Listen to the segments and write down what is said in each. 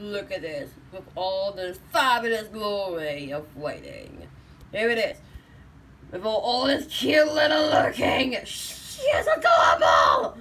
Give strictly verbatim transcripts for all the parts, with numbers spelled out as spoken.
look at this, with all the fabulous glory of waiting. Here it is, with all, all this cute little looking. She is adorable!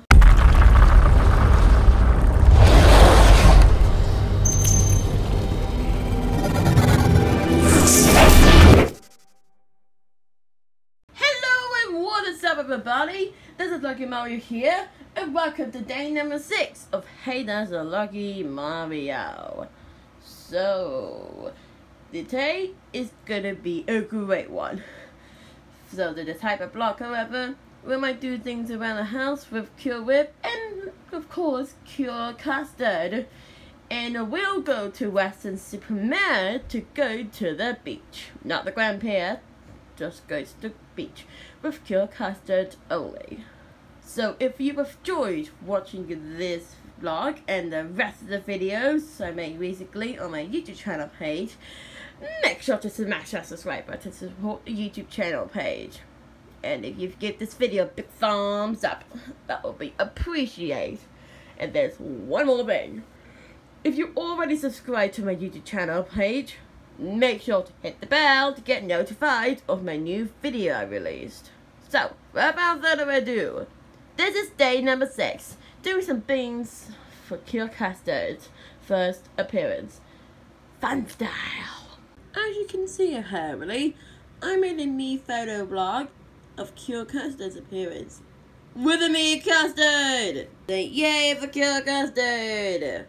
What's up, everybody? This is Lucky Mario here, and welcome to day number six of Hey That's a Lucky Mario. So, today is gonna be a great one. So, to the type of block, however, we might do things around the house with Cure Whip and, of course, Cure Custard. And we'll go to Western Supermare to go to the beach. Not the Grand Pier, just go to the beach with Cure Custard only. So if you've enjoyed watching this vlog and the rest of the videos I make recently on my YouTube channel page, make sure to smash that subscribe button to support the YouTube channel page. And if you give this video a big thumbs up, that will be appreciated. And there's one more thing. If you already subscribed to my YouTube channel page, make sure to hit the bell to get notified of my new video I released. So, without further ado, this is day number six, doing some things for Cure Custard's first appearance. Fun style! As you can see apparently, I made a me photo vlog of Cure Custard's appearance. With a me custard! Say yay for Cure Custard!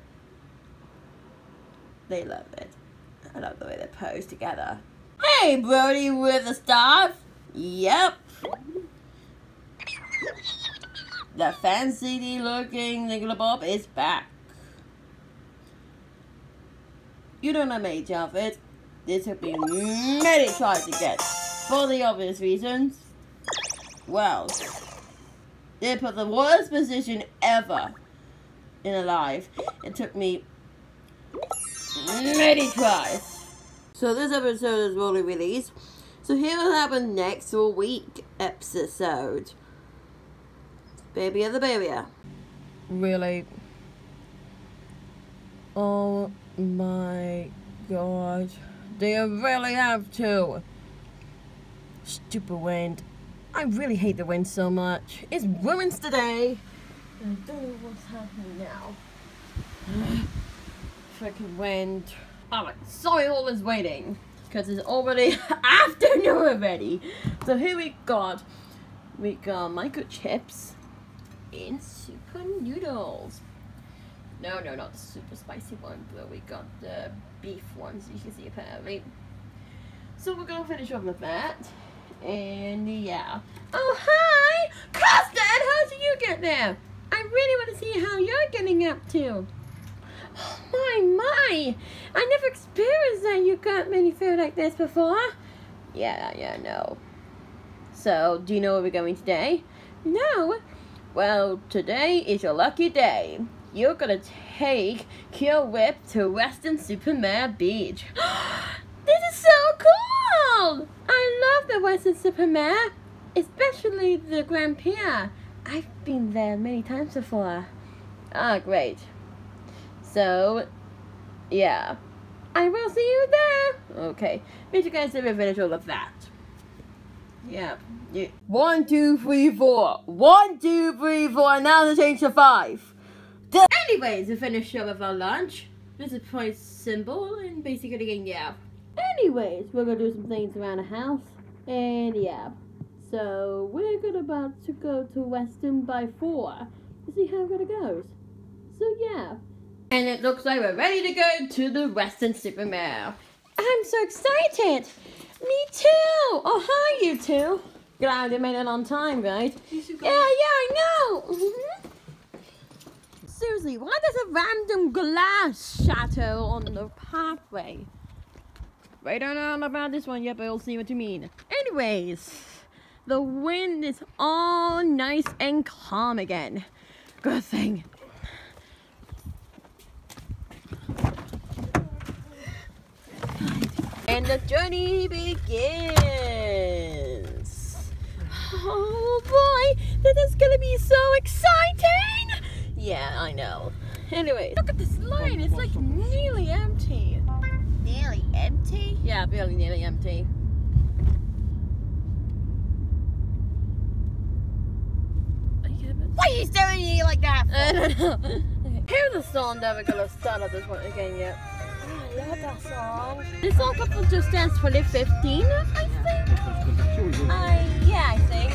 They love it. I love the way they pose together. Hey, Brody with the staff. Yep. The fancy looking Thingamabob is back. You don't know mage outfit. This took me many tries to get. For the obvious reasons. Well, they put the worst position ever in a life. It took me many tries. So this episode is really released. So here will happen next week episode. Baby of the baby. Really? Oh my god. They really have to. Stupid wind. I really hate the wind so much. It's ruins today. I don't know what's happening now. Freaking wind. Alright, sorry all is waiting, because it's already afternoon already. So here we got, we got microchips in super noodles. No, no, not the super spicy one, but we got the beef ones, you can see apparently. So we're gonna finish off with that, and yeah. Oh hi, Custard, how did you get there? I really want to see how you're getting up to. Oh my, my! I never experienced that you got many food like this before. Yeah, yeah, no. So, do you know where we're going today? No. Well, today is your lucky day. You're gonna take Cure Whip to Western Supermare Beach. This is so cool! I love the Western Supermare, especially the Grand Pier. I've been there many times before. Ah, great. So, yeah. I will see you there! Okay. Meet you guys if we finish all of that. Yeah. yeah. One, two, three, four. One, two, three, four. Now the change to five. The Anyways, we finished up with our lunch. This is quite simple and basically, yeah. Anyways, we're gonna do some things around the house. And yeah. So, we're gonna about to go to Western by four to see how it goes. So, yeah. And it looks like we're ready to go to the Western Supermare. I'm so excited! Me too! Oh, hi, you two! Glad you made it on time, right? Yeah, yeah, I know! Mm-hmm. Seriously, why does a random glass shatter on the pathway? I don't know about this one yet, but I'll see what you mean. Anyways, the wind is all nice and calm again. Good thing. And the journey begins. Oh boy, this is gonna be so exciting! Yeah, I know. Anyway, look at this line. It's like nearly really empty. Why are you staring at me like that? I don't know. Okay. Here's the song that we're gonna start up this one again yet. Oh, I love that song. This song comes from Just Dance twenty fifteen, I think. I yeah, I think.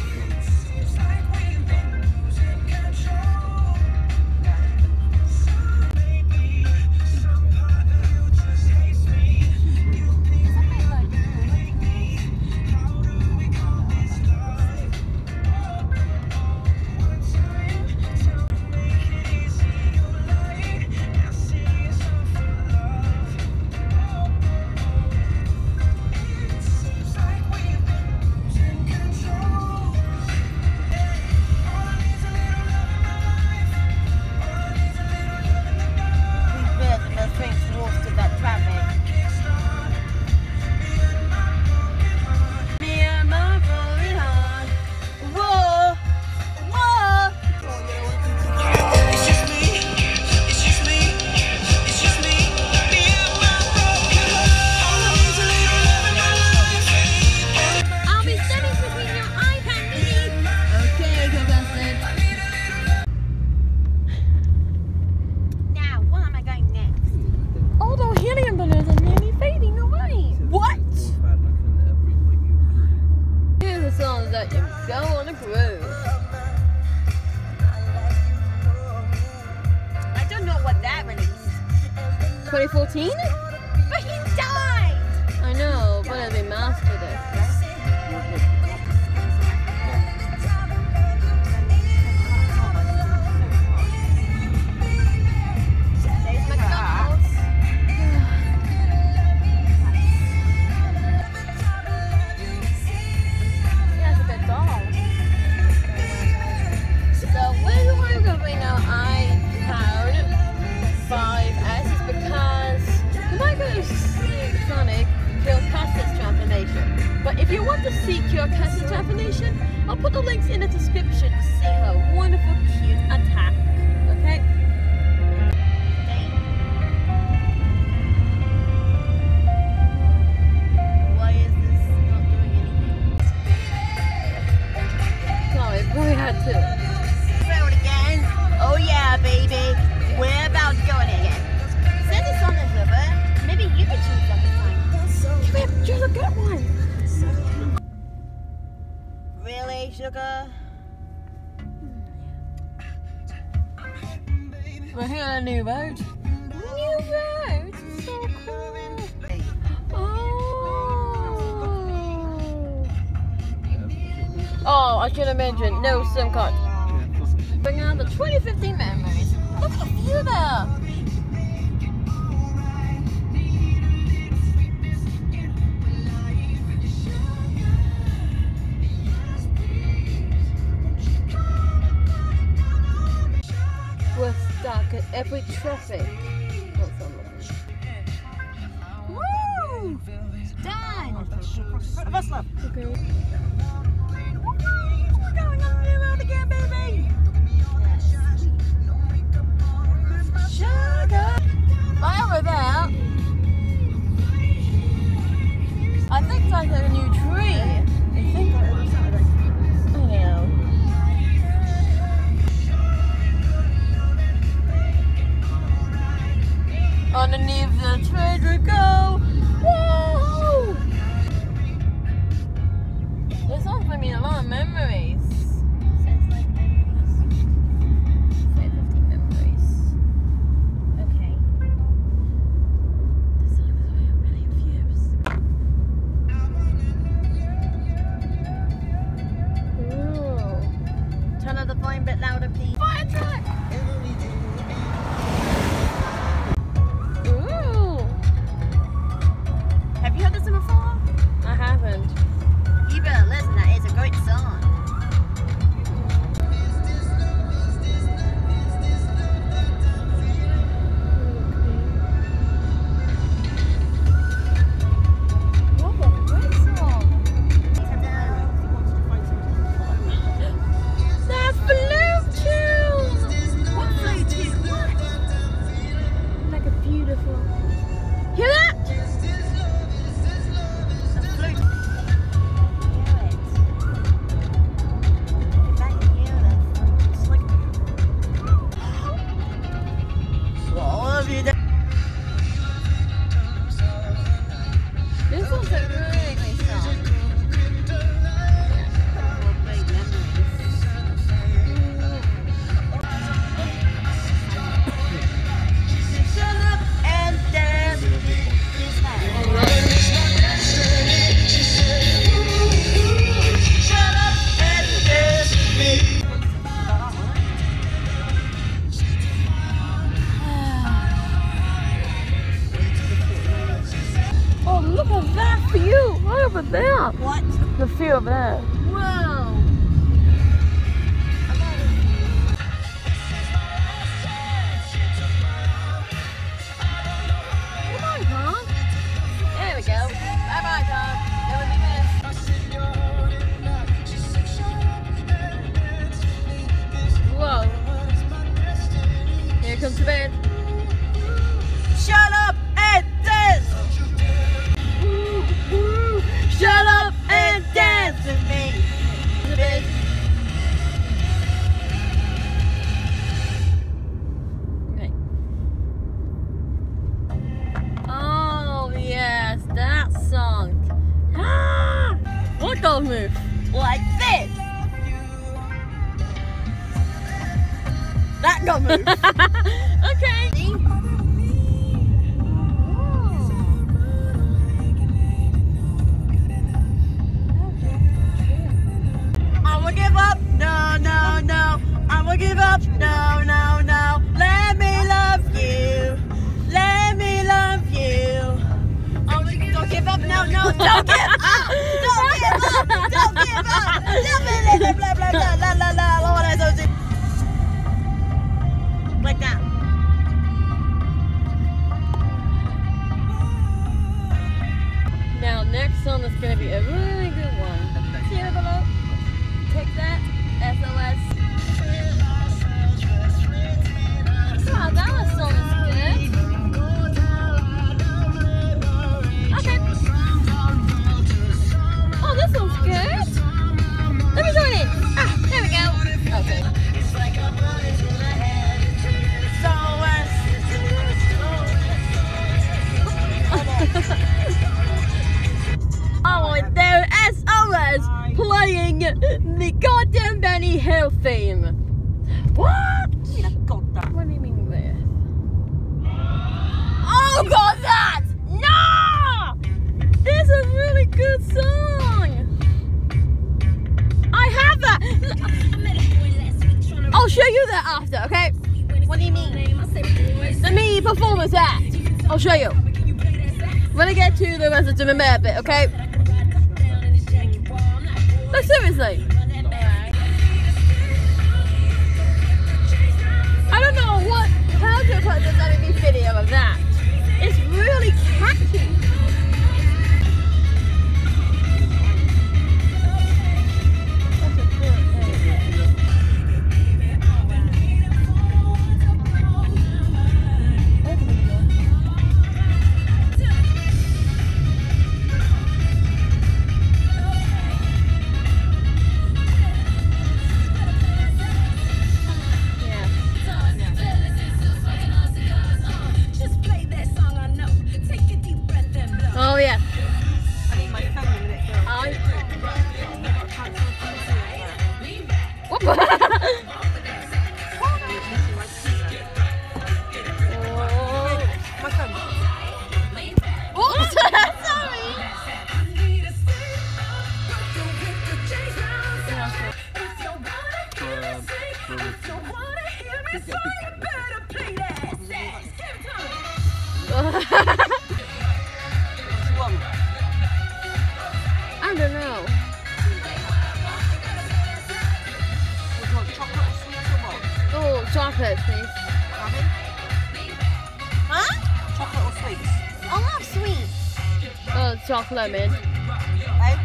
twenty fourteen? But he died! I know, but I've been mastered it. There's McDonald's. Yeah, it's a bit dull. So, where do I go right now? I found five S because you might go to see Sonic Cure Custard transformation. But if you want to see Cure Custard transformation, I'll put the links in the description to see her wonderful, cute attack. Okay? Why is this not doing anything? Sorry, I probably had to. Throw it again. Oh yeah, baby. We're about to go in again. Send this on the server. Maybe you can choose something fine. You have choose a good one. Really, sugar? We're here on a new road. New road? So cool. Oh. Oh, I should have mentioned, no SIM card. Bring out the twenty fifteen memories. Look at the view there. We're stuck at every traffic. Not so much. Woo! Done! Okay. We're going on the new road again, baby! Sugar! Right over there. I think it's like a new tree. I think it was. I don't know. Underneath the tree we go. Whoa! This song's bringing me a lot of memories. Sounds like memories. Say fifteen memories. Okay. This song is really, really confused. Ooh. Turn up the volume a bit louder, please. Fire truck! Ooh. Have you heard this one before? I haven't. You better listen, that is a great song. over there. What? The view over there. Whoa. Come on, Tom. There we go. Bye bye, Tom. Never be missed. Whoa. Here comes the band. Shut up and dance! Shut up and dance with me! Okay. Oh yes, that song. Ah! What dog move? Like this! That got moved! Okay. See? I'ma give up, no, no, no. I'ma give up, no, no, no. Let me love you, let me love you. Oh, don't give up, no, no, don't give up, don't give up, don't give up. Blah, blah, blah, blah, blah, blah, blah, blah. What am I supposed to do? Like that. Now next song is gonna be a really good one. Here below. Take that. S O S. Wow, that one song is good. Okay. Oh, this one's good. Let me join in. Ah, there we go. Okay. I want their S O S playing the goddamn Benny Hill theme. What? What do you mean this? Oh god, that! No! This is a really good song. I have that. I'll show you that after, okay? What do you mean? The me performance act. I'll show you. When I get to the rest of the mayor bit, okay? No, seriously. I don't know what how to put this M V video of that. It's really catchy. Oh yeah. I need my phone in it. I. Whoop. My phone. Oops. Sorry. I don't know. Chocolate, sweet or what? Oh, chocolate, please. Huh? Chocolate or sweets? I love sweets. Oh, chocolate, man. Hey?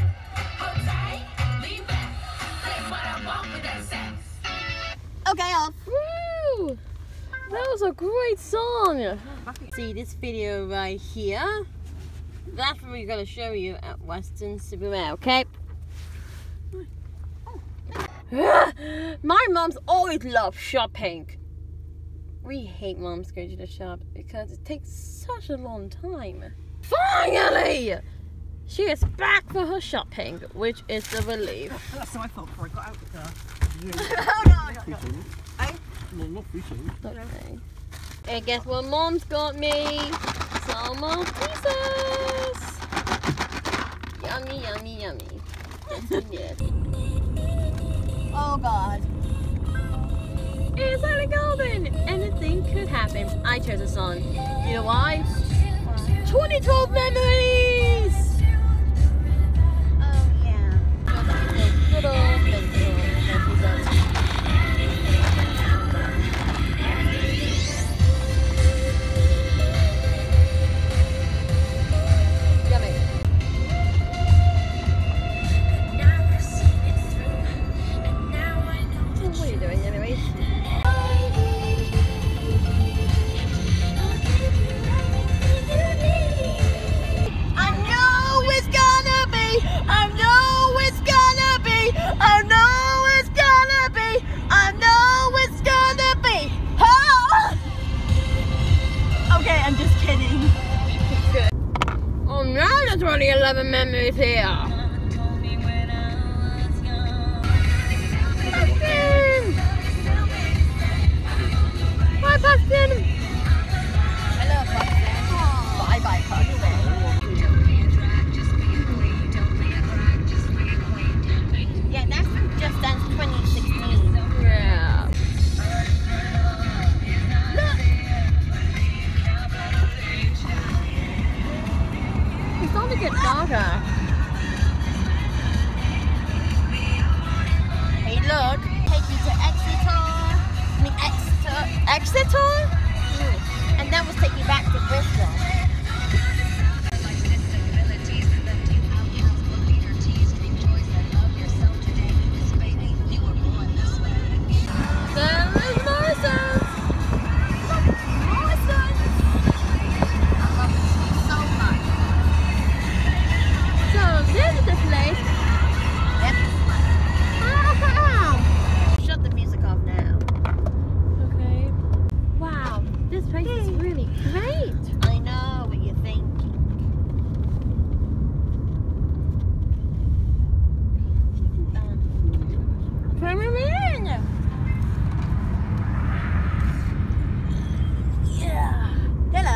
Okay, off. Woo! That was a great song. See this video right here? That's what we're gonna show you at Western Supermare, okay? My mom's always loved shopping. We hate moms going to the shop because it takes such a long time. Finally! She is back for her shopping, which is a relief. That's what I thought before I got out with her. Oh no! Hey? No, not fishing. Okay. And guess what mom's got me? Some more pieces! Yummy, yummy, yummy. Yes, yes. Oh god. It's Ellie Golden! Anything could happen. I chose a song. You know why? twenty twelve memories! there's only eleven members here. Paxton! Bye, Paxton! Hello, Paxton. Bye bye, Paxton. Yeah, that's from Just Dance twenty sixteen. Yeah. Look! It's starting to get darker. Hey, look. Take you to Exeter. I mean, Exeter. Exeter? And then we'll take you back to Bristol. There is Morrison's! Morrison's! I love this so much. So, this is the place. Yep. Ah, Shut the music off now. okay. Wow, this place is really great. I know what you're thinking. Um, Come in. yeah. Hello.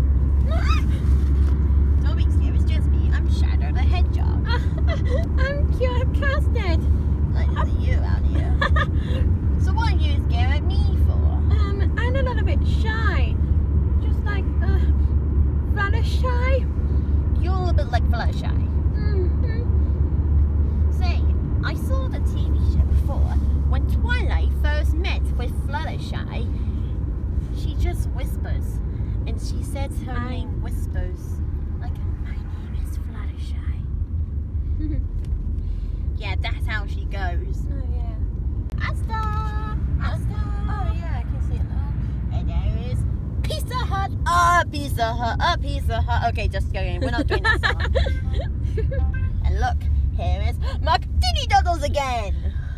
Don't be scared, it's just me. I'm Shadow the Hedgehog. I'm Cure Custard. Nice to see you out here. So what are you scared at me for? Um, I'm a little bit shy. Just like, uh, rather shy. You're a little bit like Fluttershy. Mm-hmm. Say, I saw the T V show before. When Twilight first met with Fluttershy, she just whispers. And she says her I- name whispers. Like, my name is Fluttershy. Yeah, that's how she goes. Oh, yeah. Asta! Asta! Oh, yeah, I can see it now. And there is Pizza Hut! A Pizza Hut! A Pizza Hut! Okay, just going. We're not doing that song. And look, here is McDiddy Doggles again!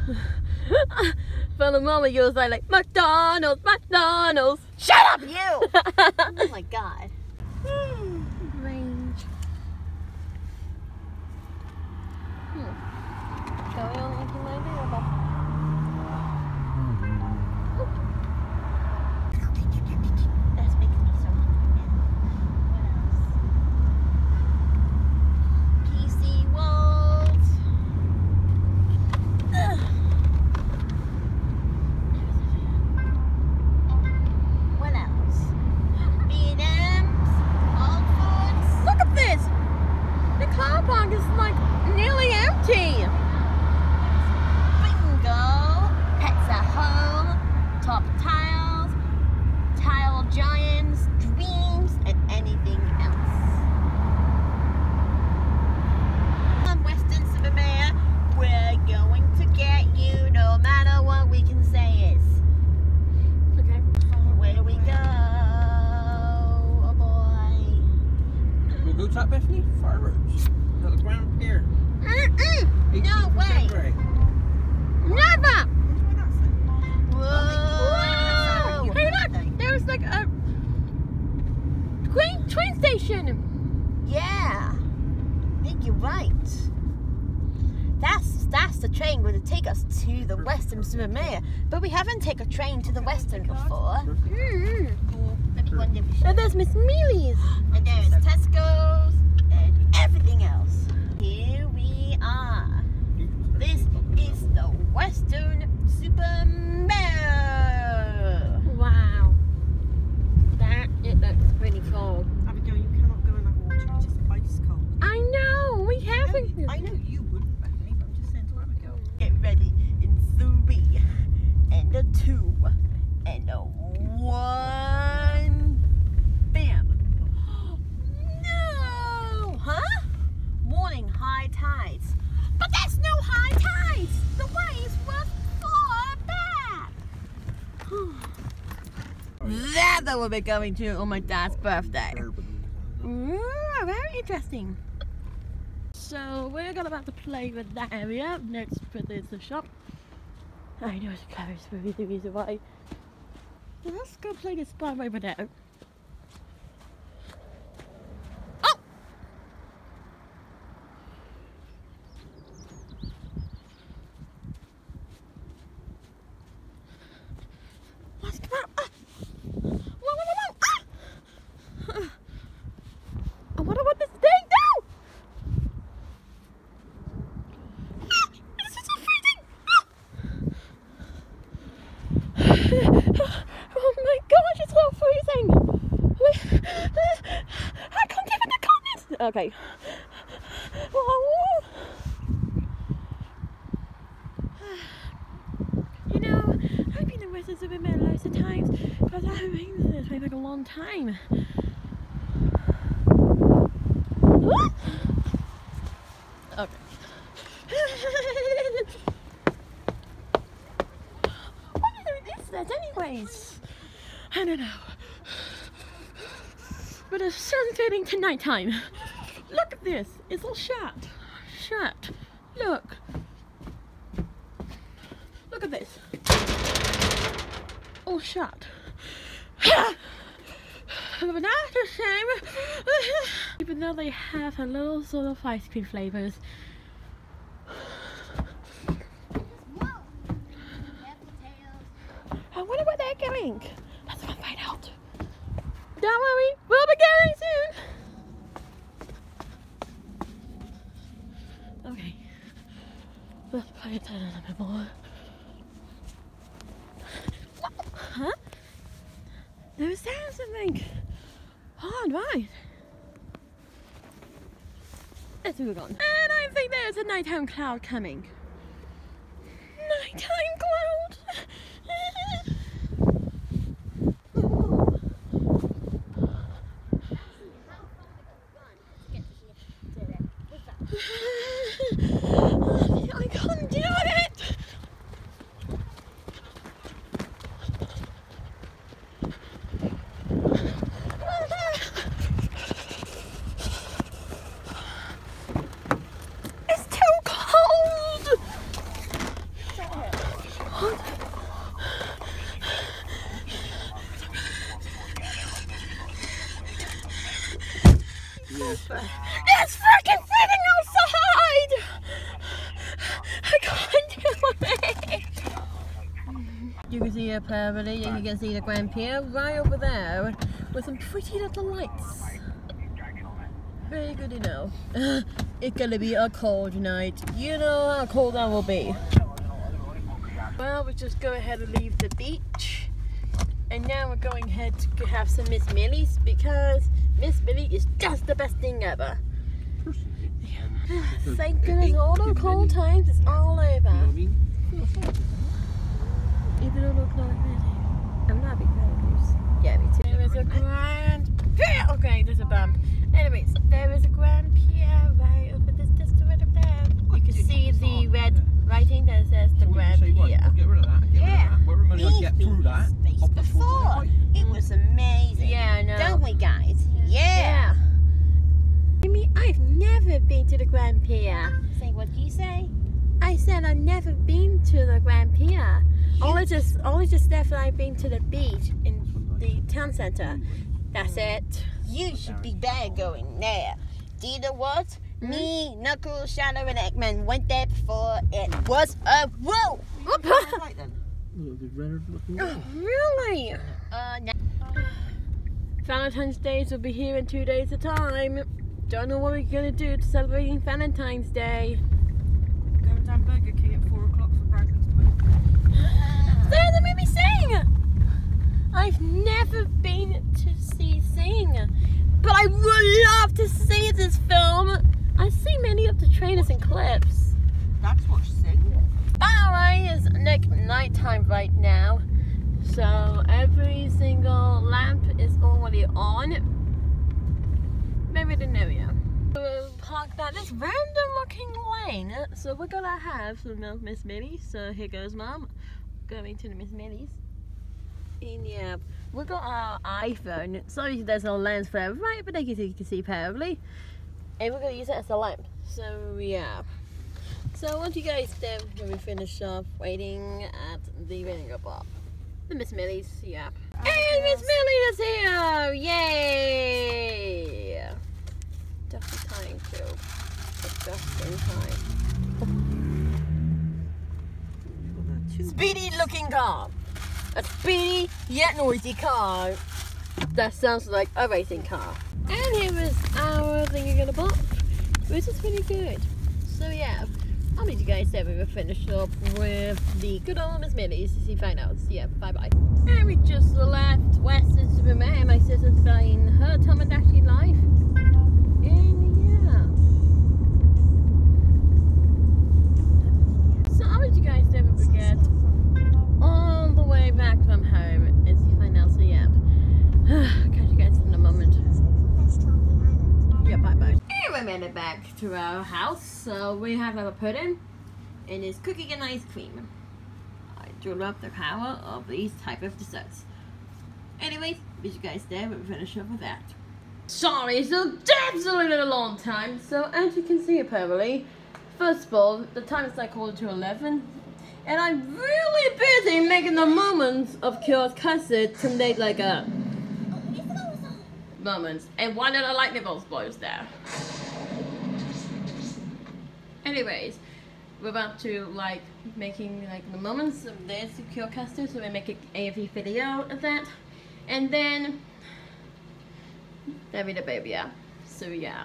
For the moment, you was like, like, McDonald's, McDonald's. Shut up, you! Oh my god. Range. Hmm. Shall we on anything like that? That's making me so hungry. What else? P C World. Ugh. What else? B and M's. All Foods. Look at this! The car park is like nearly empty. Bingo. Pets at Home. Top Tiles. Tile Giants. Dreams. And anything else. On Western Supermare, we're going to get you no matter what we can say is. Okay. Where do we go? Oh boy. We'll go top Bethany? Fireworks. Another ground pier. Mm-mm. No way. Gray. Never! Whoa. Hey, look! There's like a train, train station. Yeah. I think you're right. That's that's the train going to take us to the Western Supermare. But we haven't taken a train to the Western before. Mm. Maybe one day we should. And there's Miss Mealy's. And there is Tesco's and everything else. Here we are. This is the Western Supermare. Wow. That, it looks pretty cool. Abigail, you cannot go in that water. It's just ice cold. I know, we haven't. I know you wouldn't, Bethany, but I'm just saying to Abigail. Get ready in three and a two and a one. Bam. No! Huh? Warning, high tides. But that's no high tides. The waves were far back. That that we'll be going to on my dad's birthday. Mm, very interesting. So we're gonna about to play with that area. Next bit is the shop. I know it's closed for the reason why. So let's go play this spot over there. Oh! Okay. Whoa. You know, I've been in Western Superman loads of times, but I haven't been to this for like a long time. Okay. What is this anyways? I don't know. But it's soon getting to nighttime. Look at this. It's all shut. Shut. Look. Look at this. All shut. But that's a shame. Even though they have a little sort of ice cream flavors. I wonder where they're going. Let's go find out. Don't worry, we'll be going soon. Okay, let's play it a little bit more. Huh? There was there something. Oh, right. Let's move on. And I think there's a nighttime cloud coming. Nighttime cloud. I can't do it! It's too cold! What? It's freaking sitting outside! I can't do it! You can see a Beverly, you can see the Grand Pier right over there with some pretty little lights. Very good to know. It's gonna be a cold night. You know how cold that will be. Well, we just go ahead and leave the beach. And now we're going ahead to have some Miss Millie's because Miss Millie is just the best thing ever. Thank goodness all the cold times is all over. Even though look like really. I'm not a big fan of these. Yeah, me too. There is a grand pier. Okay, there's a bump. Anyways, there is a grand pier right over this just right up there. You can see the red writing that says the grand pier. Get rid of that. Get Yeah. rid of that. Where am I going to get through that? Space Up the before. floor. It was amazing. Yeah, I know. Don't we, guys? Yeah. I mean, I've never been to the Grand Pier. Say what you say? I said I've never been to the Grand Pier. Only just, only just after I've been to the beach in the town center. That's it. You should be there going there. Do you know what? Me, Knuckles, Shadow, and Eggman went there before. It was a whoa. Right then. Oh, really? Uh, no. Valentine's Day will be here in two days' time. Don't know what we're gonna do to celebrating Valentine's Day. Going down Burger King at four o'clock for breakfast. There's a movie Sing! I've never been to see Sing, but I would love to see this film. I've seen many of the trailers and clips. That's what she said. By the way, it's like nighttime right now, so every single lamp is already on. Maybe the new year. We'll park down this random looking lane, so we're gonna have some of Miss Millie's. So here goes Mum, going to the Miss Millie's. And yeah, we got our iPhone. Sorry, there's no lens flare right, but I guess you can see probably. And we're gonna use it as a lamp. So yeah. So what do you guys do when we finish up waiting at the vinegar bar? The Miss Millie's, yeah. And Miss Millie is here! Yay! Just in time too. Just in time. Speedy looking car. A speedy yet noisy car. That sounds like a racing car. And here is our thingy in the box, which is really good. So yeah, I'll meet you guys there when we finish up with the good old Miss Millie's to see find out. So yeah, bye bye. And we just left Western Superman. My sister's buying her Tom and Ashley life. And made it back to our house, so we have our pudding and it's cookie and ice cream. I do love the power of these type of desserts. Anyways, meet you guys there, we'll finish up with that. Sorry, so that's a little long time. So as you can see apparently, first of all, the time is like quarter to eleven. And I'm really busy making the moments of Cure Custard to make like a moments. And one of the lightning bolts blows there. Anyways, we're about to like making like the moments of this Cure Custard, so we make an A F V video of that. And then that'll be the baby, yeah. So yeah.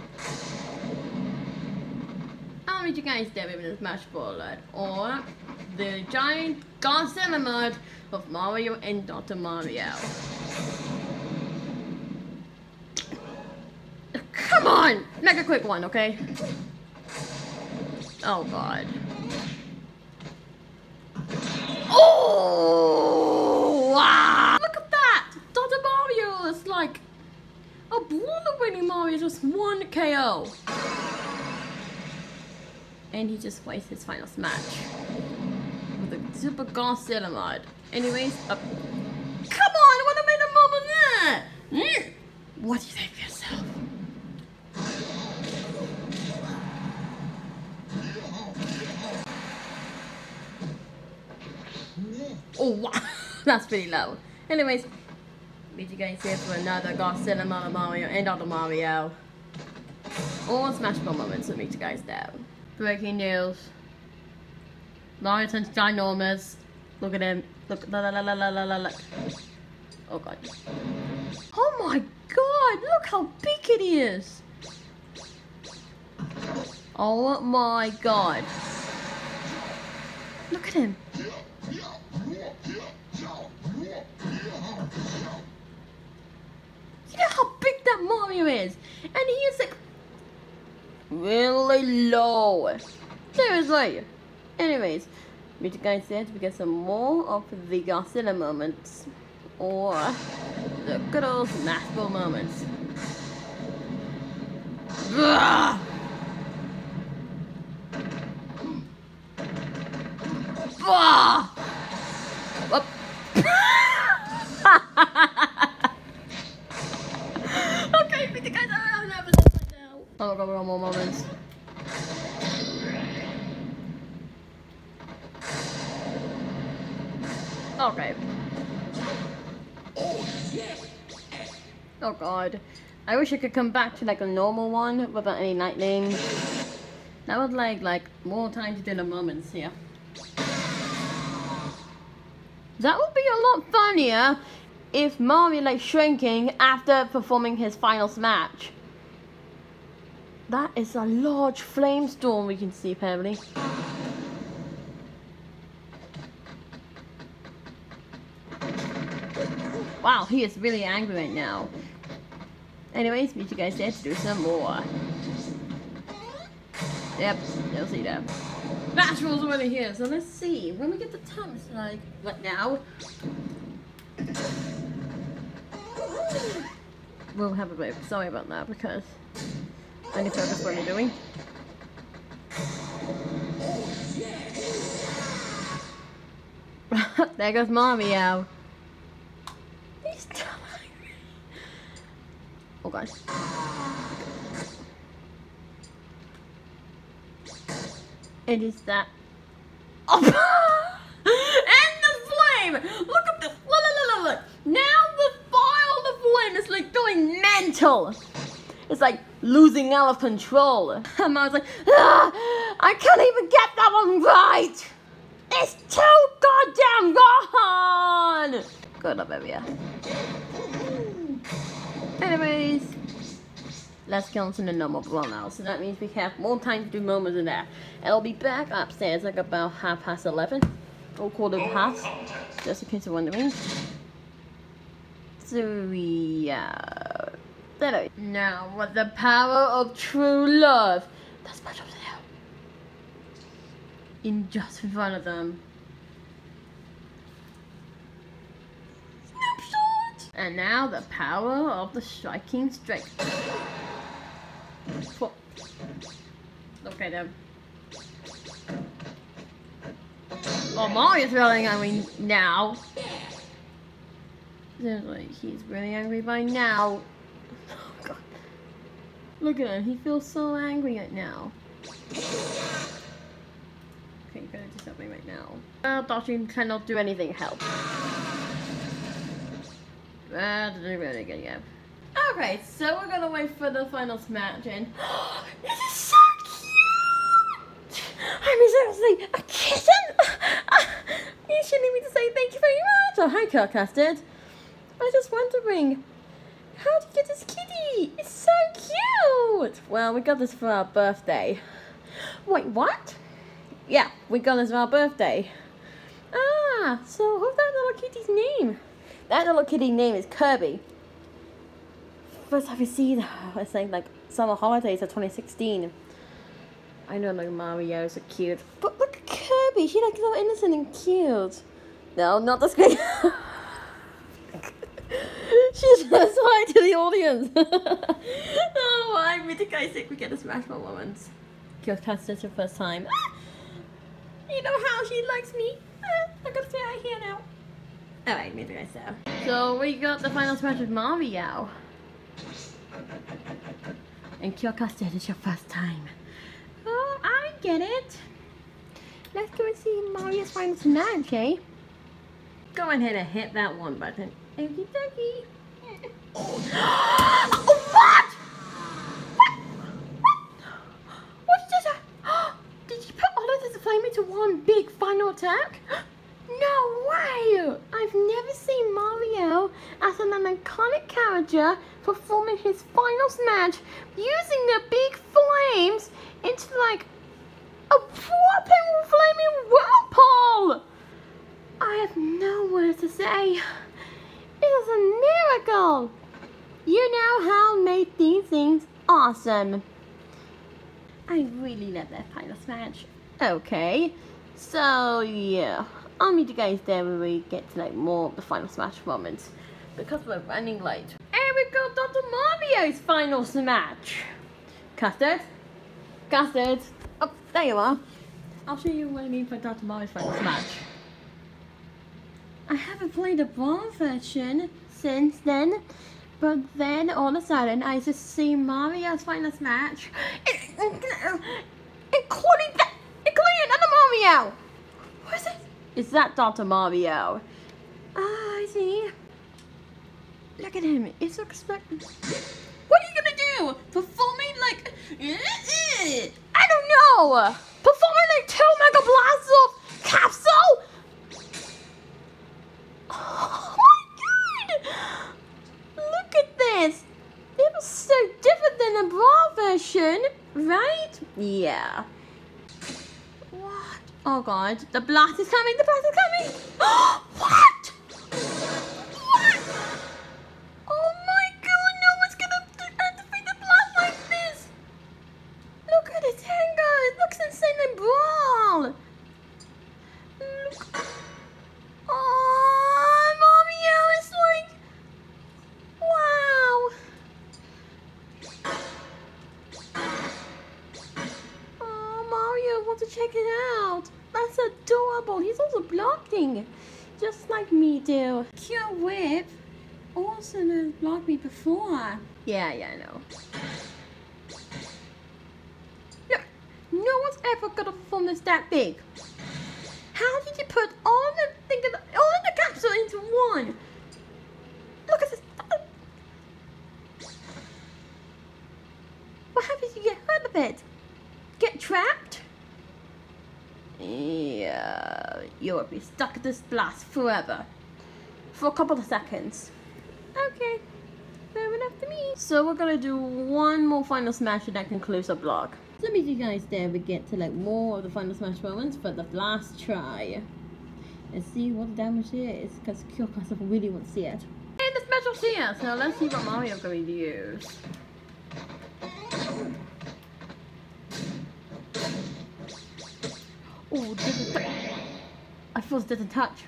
I'll meet you guys there with the Smash Bullet or the giant Godzilla mode of Mario and Doctor Mario. Come on! Make a quick one, okay? Oh god. Oh! Wow! Look at that! Doctor Mario is like a brawler-winning Mario, just one K O. And he just wastes his final smash with a super Godzilla mod. Anyways, uh, come on! What made a moment there? Mm. What do you think of yourself? Oh wow, that's pretty low. Anyways, meet you guys here for another Godzilla mod Mario and other Mario. Or Smash Ball moments, so meet you guys there. Breaking news. Mario turns ginormous. Look at him. Look. La, la, la, la, la, la, la. Oh god. Oh my god! Look how big it is! Oh my god. Look at him. You know how big that Mario is? And he is like really low. Seriously. Anyways, meet you guys there to get some more of the Godzilla moments. Or the good old Smash Ball moments. Ugh. Ah! Whoop. Okay, meet you guys. I don't have it right now. Oh, go one more moments. Okay. Oh god. I wish I could come back to like a normal one without any lightning. That would like like more time to do the moments here. That would be a lot funnier if Mario like shrinking after performing his final smash. That is a large flame storm we can see apparently. Wow, he is really angry right now. Anyways, meet you guys there to do some more. Yep, you'll see that. Natural's already here, so let's see. When we get the temps, like, what now? We'll have a bit. Sorry about that, because I need to focus what we're doing. There goes Mario. He's still angry. Oh gosh. It is that. Oh! And the flame! Look at this! Look, look, look, look! Now the fire, the flame is like going mental! It's like losing out of control. And I was like, ah, I can't even get that one right! It's too goddamn gone! Good up, baby. Anyways, let's go into the normal blow now. So that means we have more time to do moments in there. And I'll be back upstairs like about half past eleven. Or quarter past. Just in case you're wondering. So yeah. Anyway, now with the power of true love. That's much up there. In just in front of them. Snapshot! And now the power of the striking strike. Okay then. Oh, Mario's really angry now. Seriously, he's really angry by now. Oh god. Look at him, he feels so angry right now. Okay, you gotta do something right now. Uh, dodging cannot do anything help. That didn't really get you. Okay, so we're gonna wait for the final smash and this is so cute! I mean seriously, a kitten? You shouldn't need me to say thank you very much. Oh hi Cure Custard. I was just wondering, how did you get this kitty? It's so cute! Well, we got this for our birthday. Wait, what? Yeah, we got this for our birthday. Ah, so what's that little kitty's name? That little kitty name is Kirby. First time I see that, I think like summer holidays of twenty sixteen. I know like Mario's so cute. But look at Kirby, she's like so innocent and cute. No, not the screen. She says hi to the audience. Oh, I really guys think we get a smash more moments. Cure Custard your first time. You know how she likes me. I gotta say hi here now. Alright, maybe I so. So we got the final smash with Mario. And Cure Custard is your first time. Oh, I get it. Let's go and see Mario's final smash, eh? Go ahead and hit that one button. Okie dokie. What? What? What? What's this? Did you put all of this flame into one big final attack? No way! I've never seen Mario as an iconic character performing his final smash using the big flames into like a whopping flaming whirlpool! I have no words to say. It is a miracle! You know how made these things awesome. I really love that final smash. Okay, so yeah. I'll meet you guys there when we get to like more of the final smash moments because we're running late. And we got Doctor Mario's final smash. Custard? Custard? Oh, there you are. I'll show you what I mean by Doctor Mario's final smash. I haven't played the brawl version since then, but then all of a sudden I just see Mario's final smash, including that, including another Mario. What is it? Is that Doctor Mario? Ah, I see. Look at him. It's so expectant. What are you gonna do? Performing like... I don't know. Performing like two Mega Blasts of Capsule? Oh my god! Look at this. It was so different than the Brawl version, right? Yeah. What? Oh god, the blast is coming, the blast is coming! What? What? Oh my god, no one's gonna activate the blast like this! Look at its hanger, it looks insane like Brawl! Look. Oh, Mario is like... Wow! Oh, Mario wants to check it out! That's adorable. He's also blocking, just like me do. Cure Whip also has blocked me before. Yeah, yeah, I know. Look, no one's ever gonna perform this that big. How did you put all the thing, all of the capsule into one? Look at this. What happens if you get hurt a bit? Get trapped? Yeah, you'll be stuck in this blast forever. For a couple of seconds. Okay, fair enough to me. So we're gonna do one more final smash and that concludes our vlog. So meet you guys there, we get to like more of the final smash moments for the last try. And see what the damage is, because Cure Custard really wants to see it. And the special's here, so let's see what Mario's going to use. Oh, didn't touch. I feel it didn't touch.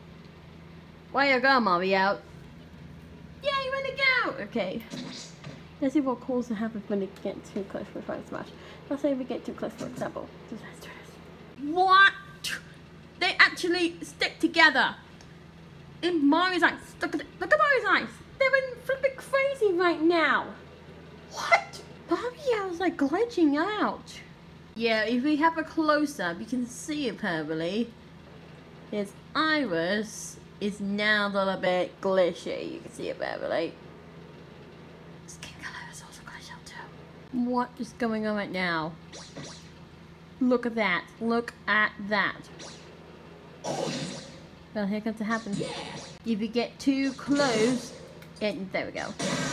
Where you go, Mario? Yeah, you ready to go? Okay. Let's see what calls to happen when they get too close for a Frog Smash. Let's say we get too close, for example. Just let's do this. What? They actually stick together. In Mario's eyes. Look at, look at Mario's eyes. They're in flipping crazy right now. What? Mario's like glitching out. Yeah, if we have a close-up, you can see apparently his iris is now a little bit glitchy. You can see it apparently. Skin color is also glitched out too. What is going on right now? Look at that. Look at that. Well, here comes to happen. If you get too close, and there we go.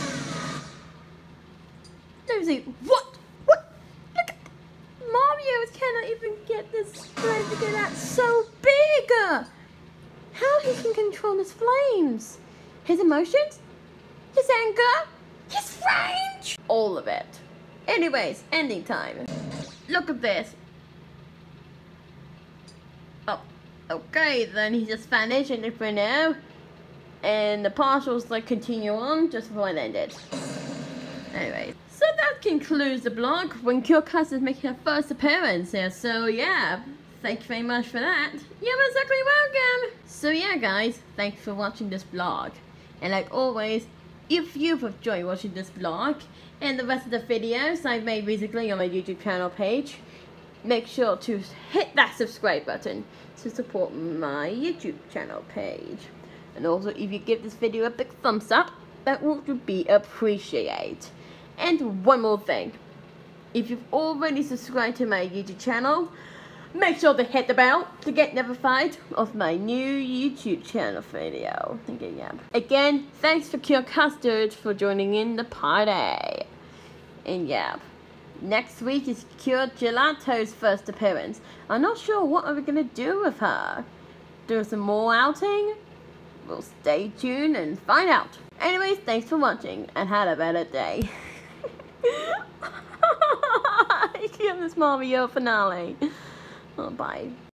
There's a what? What? Look at Mario cannot even get this flame to get out so big. How he can control his flames? His emotions? His anger? His rage? All of it. Anyways, ending time. Look at this. Oh, okay, then he just vanished in it for now. And the partials like continue on just before it ended. Anyway, so that concludes the blog when Cure Custard is making her first appearance here. So yeah, thank you very much for that. You're exactly welcome. So yeah guys, thanks for watching this vlog. And like always, if you've enjoyed watching this vlog and the rest of the videos I've made recently on my YouTube channel page, make sure to hit that subscribe button to support my YouTube channel page. And also, if you give this video a big thumbs up, that would be appreciated. And one more thing, if you've already subscribed to my YouTube channel, make sure to hit the bell to get notified of my new YouTube channel video. Okay, yeah. Again, thanks for Cure Custard for joining in the party. And yeah, next week is Cure Gelato's first appearance. I'm not sure what are we gonna do with her. Do some more outing? We'll stay tuned and find out. Anyways, thanks for watching and have a better day. Give this Mario finale. Oh, bye.